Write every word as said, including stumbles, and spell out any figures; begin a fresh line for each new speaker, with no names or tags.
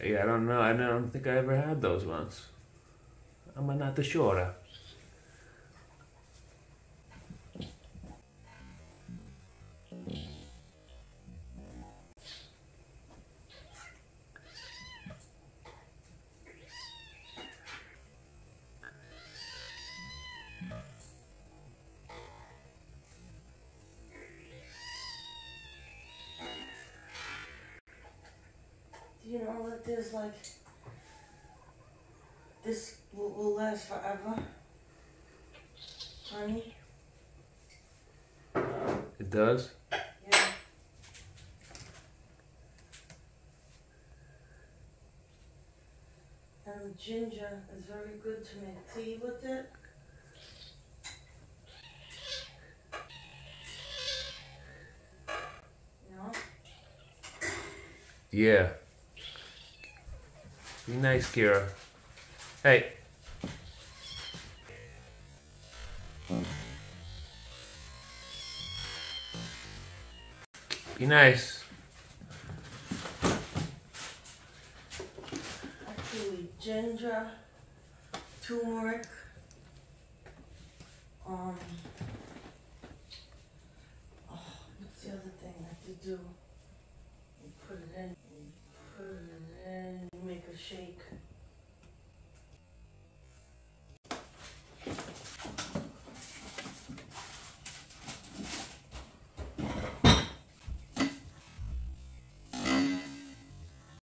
Yeah, I don't know. I don't think I ever had those ones. I'm not sure.
Do you know that there's like, this will, will last forever, honey?
It does?
Yeah. And the ginger is very good to make tea with it. You know?
Yeah. Be nice, Kira. Hey. Be nice.
Actually, ginger, turmeric, um, oh, what's the other thing that you do? You put it in, you put it in, you make a shake.